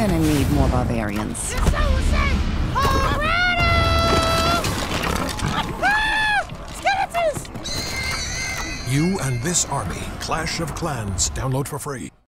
gonna need more barbarians. You and this army. Clash of Clans. Download for free.